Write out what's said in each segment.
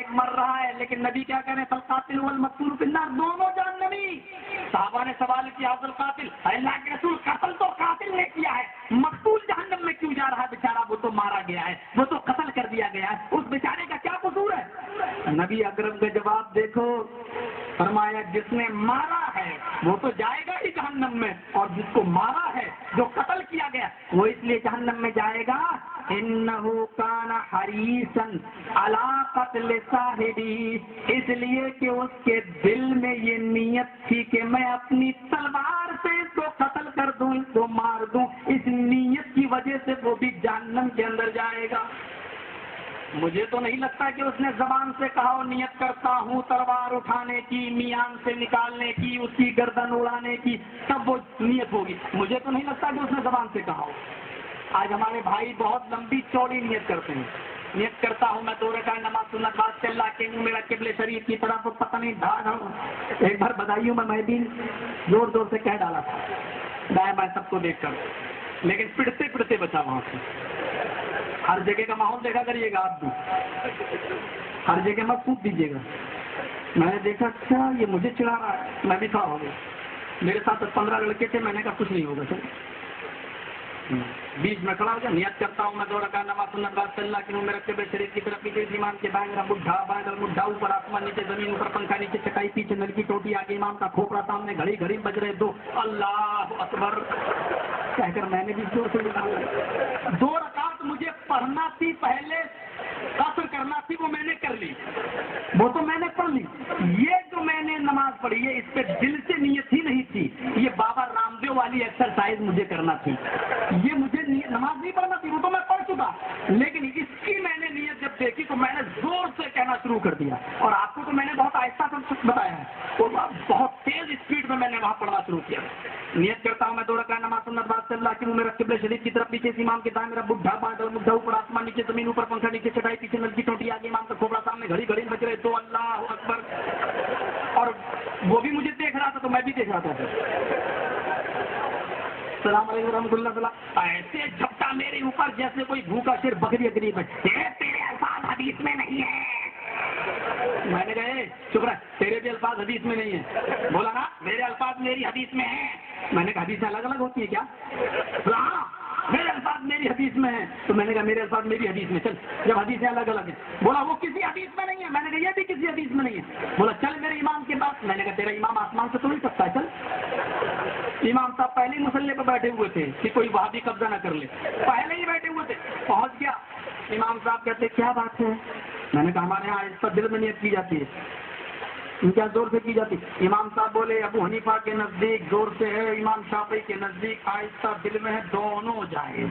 ایک مر رہا ہے، لیکن نبی کیا کہہ رہے ہیں؟ فالقاتل والمقتول فی النار، دونوں جہنمی۔ صحابہ نے سوال کیا القاتل، اللہ کے رسول قتل تو قاتل نے کیا ہے، مقتول جہنم میں کیوں جا رہا ہے بیچارہ؟ وہ تو مارا گیا ہے، وہ تو قتل کر دیا گیا ہے، اس بیچارے کا کیا قصور ہے؟ نبی اکرم کا جواب دیکھو، فرمایا جس نے مارا ہے وہ تو جائے گا ہی جہنم میں، اور جس کو مارا ہے، جو قتل کیا گیا، وہ اس لیے جہنم میں جائے گا انہ کان حریصا علی قتل صاحبی، اس لیے کہ اس کے دل میں یہ نیت تھی کہ میں اپنی تلوار سے اس کو قتل کر دوں، اس کو مار دوں، اس نیت کی وجہ سے وہ بھی جہنم کے اندر جائے گا۔ مجھے تو نہیں لگتا کہ اس نے زبان سے کہا ہو نیت کرتا ہوں تلوار اٹھانے کی، میان سے نکالنے کی، اس کی گردن اڑانے کی، تب وہ نیت ہوگی۔ مجھے تو نہیں لگتا کہ اس نے زبان سے کہا ہو۔ آج ہمارے بھائی بہت لمبی چوڑی نیت کرتے ہیں، نیت کرتا ہوں میں 2 رکعت نماز سنت بعد سے اللہ کے منہ میرا قبلہ شریف کی طرف پتہ نہیں ڈھا۔ ایک بار بدایوں میں بھی زور زور سے کہہ ڈالا تھا دائیں بائیں سب کو دیکھ کر، لیکن پڑتے پڑتے بچا وہاں سے۔ ہر جگہ کا ماحول دیکھا کریے گا آپ بھی، ہر جگہ مت پوچھ دیجیے گا۔ میں نے دیکھا اچھا یہ مجھے چڑھا رہا ہے، میں بھی کھڑا ہو گیا۔ میرے ساتھ 15 لڑکے تھے، میں نے کہا کچھ نہیں ہوگا سر، بیچ میں کھڑا ہو گیا، نیت کرتا ہوں میں 2 رکعت نماز سنت بعد سے اللہ کے منہ میں رکھتے ہوئے شریف کی طرف پیچھے امام کے بائیں میرا بڈھا، بائیں مڈھا، اوپر آسمان، نیچے زمین، اوپر پنکھا، نیچے چٹائی، پیچھے نل کی ٹوٹی، آگے امام کا کھوپڑا، سامنے گھڑی گھڑی بج رہے 2 اللہ اکبر کہہ کر میں نے بھی زور سے نکالا۔ 2 رکعت مجھے پڑھنا تھی، پہلے قصر کرنا تھی، وہ میں نے کر لی، وہ تو میں نے پڑھ لی۔ یہ جو میں نے نماز پڑھی ہے اس پہ دل سے نیت ہی نہیں تھی، یہ بابا رام دیو والی ایکسرسائز مجھے کرنا تھی، یہ مجھے نماز نہیں پڑھنا تھی، وہ تو میں پڑھ چکا، لیکن اس کی میں نے نیت جب دیکھی تو میں نے زور سے کہنا شروع کر دیا، اور آپ کو تو میں نے بہت آہستہ بتایا ہے، اور بہت تیز اسپیڈ میں نے وہاں پڑھنا شروع کیا۔ نیت کرتا ہوں میں 2 رکعت نماز سنت بعد سے اللہ کے منہ میں رکھ قبلہ شریف کی طرف پیچھے سے امام کے دائیں میرا بڈھا، بائیں مڈھا، اوپر آسمان، نیچے زمین، اوپر پنکھا، نیچے چٹائی، پیچھے نل کی ٹوٹی، آگے امام کا کھوپڑا، سامنے گھڑی گھڑی بج رہے 2 اللہ اکبر، اور وہ بھی مجھے دیکھ رہا تھا تو میں بھی دیکھ رہا تھا۔ السلام علیکم ورحمۃ اللہ، ایسے جھپٹا میرے اوپر جیسے کوئی بھوکا شیر بکری قریب ہے، تیرے الفاظ حدیث میں نہیں ہے۔ میں نے کہا چپ رہ، تیرے بھی الفاظ حدیث میں نہیں ہے۔ بولا نا میرے الفاظ میری حدیث میں ہیں۔ میں نے کہا حدیثیں الگ الگ ہوتی ہیں کیا؟ بولا ہاں میرے الفاظ میری حدیث میں ہیں۔ تو میں نے کہا میرے الفاظ میری حدیث میں، چل جب حدیثیں الگ الگ ہیں۔ بولا وہ کسی حدیث میں نہیں ہے۔ میں نے کہا یہ بھی کسی حدیث میں نہیں ہے۔ بولا چل میرے امام کے پاس۔ میں نے کہا تیرا امام آسمان سے تو نہیں سکتا ہے، چل۔ امام صاحب پہلے ہی مسلح پہ بیٹھے ہوئے تھے کہ کوئی وہابی قبضہ نہ کر لے، پہلے ہی بیٹھے ہوئے تھے۔ پہنچ گیا، امام صاحب کہتے کیا بات ہے؟ میں نے کہا ہمارے یہاں اس پر دل میں نیت کی جاتی ہے۔ کیا زور سے کی جاتی؟ امام صاحب بولے ابو حنیفہ کے نزدیک زور سے ہے، امام شافعی کے نزدیک آہستہ دل میں ہے، دونوں جائز۔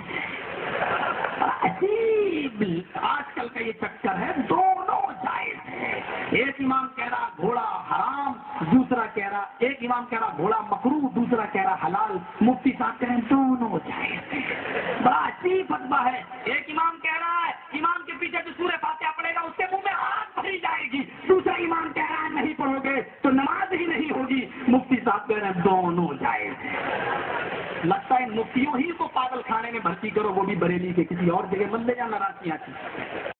عجیب آج کل کا یہ چکر ہے، دونوں جائز ہے۔ ایک امام کہہ رہا گھوڑا حرام، دوسرا کہہ رہا، ایک امام کہہ رہا گھوڑا مکروہ، دوسرا کہہ رہا حلال، مفتی صاحب کہہ رہے ہیں دونوں جائز ہے۔ بڑا عجیب فتویٰ ہے۔ ایک امام کہہ رہا ہے امام کے پیچھے جو سورہ فاتحہ پڑھے گا اس کے منہ میں آگ بھری جائے گی، دوسرا امام کہہ رہا ہے نہیں پڑھو گے تو نماز ہی نہیں ہوگی، مفتی صاحب کہہ رہے ہیں دونوں جائز ہیں۔ لگتا ہے مفتیوں ہی کو پاگل خانے میں بھرتی کرو، وہ بھی بریلی کے، کسی اور جگہ مت لے جانا، راسیاں کی۔